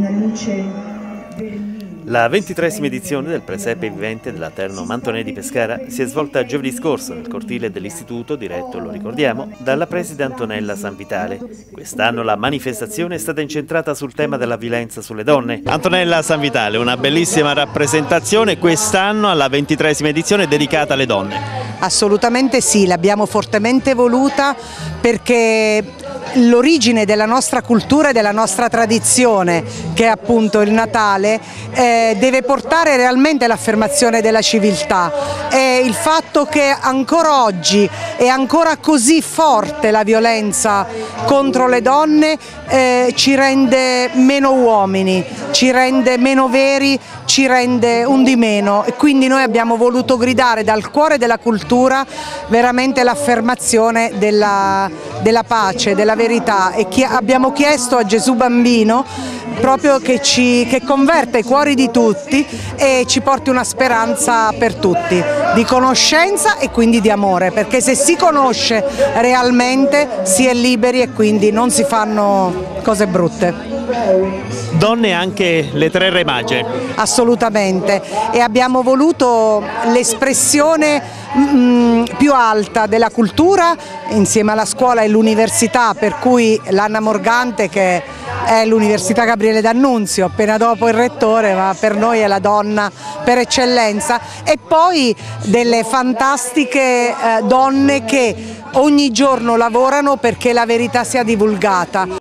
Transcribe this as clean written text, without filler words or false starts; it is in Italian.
una luce vermiglia. La 23esima edizione del Presepe Vivente della Terno Mantonè di Pescara si è svolta giovedì scorso nel cortile dell'istituto, diretto, lo ricordiamo, dalla preside Antonella Sanvitale. Quest'anno la manifestazione è stata incentrata sul tema della violenza sulle donne. Antonella Sanvitale, una bellissima rappresentazione quest'anno alla 23esima edizione dedicata alle donne. Assolutamente sì, l'abbiamo fortemente voluta perché l'origine della nostra cultura e della nostra tradizione, che è appunto il Natale, deve portare realmente all'affermazione della civiltà, e il fatto che ancora oggi è ancora così forte la violenza contro le donne ci rende meno uomini, ci rende meno veri, ci rende un di meno, e quindi noi abbiamo voluto gridare dal cuore della cultura veramente l'affermazione della pace, della verità, e abbiamo chiesto a Gesù Bambino proprio che converta i cuori di tutti e ci porti una speranza per tutti, di conoscenza e quindi di amore, perché se si conosce realmente si è liberi e quindi non si fanno cose brutte. Donne anche le tre Re Mage. Assolutamente, e abbiamo voluto l'espressione più alta della cultura insieme alla scuola e l'università, per cui l'Anna Morgante, che è l'Università Gabriele D'Annunzio, appena dopo il rettore, ma per noi è la donna per eccellenza, e poi delle fantastiche donne che ogni giorno lavorano perché la verità sia divulgata.